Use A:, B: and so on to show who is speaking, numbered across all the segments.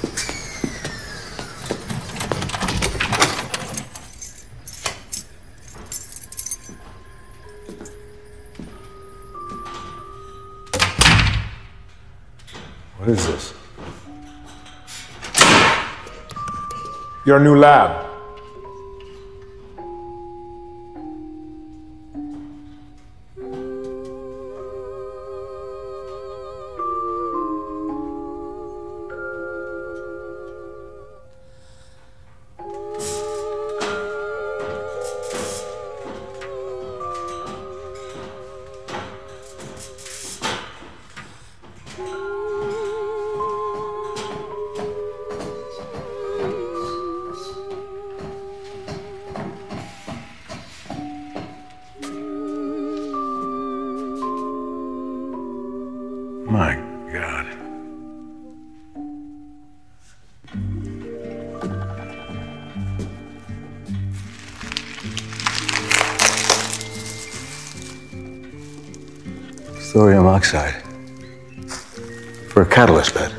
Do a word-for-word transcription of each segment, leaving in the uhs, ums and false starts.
A: What is this?
B: Your new lab.
A: My God. Thorium oxide. For a catalyst bed.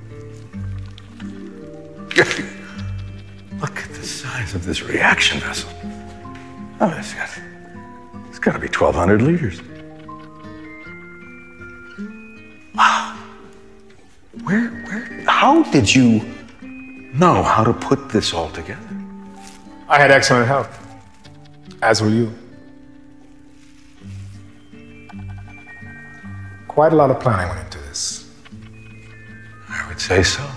A: Look at the size of this reaction vessel. Oh, it's got, it's got to be twelve hundred liters. Wow. Where, where, how did you know how to put this all together?
B: I had excellent help, as will you. Quite a lot of planning went into this.
A: I would say so.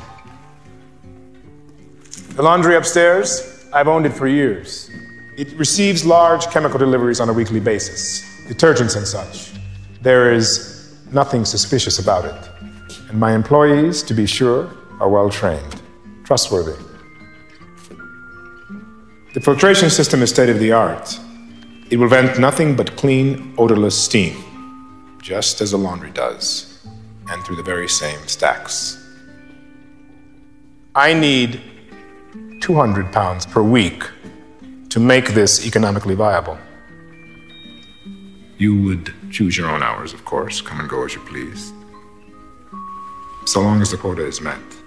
B: The laundry upstairs, I've owned it for years. It receives large chemical deliveries on a weekly basis, detergents and such. There is nothing suspicious about it. And my employees, to be sure, are well trained, trustworthy. The filtration system is state of the art. It will vent nothing but clean, odorless steam, just as a laundry does, and through the very same stacks. I need two hundred pounds per week to make this economically viable. You would choose your own hours, of course, come and go as you please, so long as the quota is met.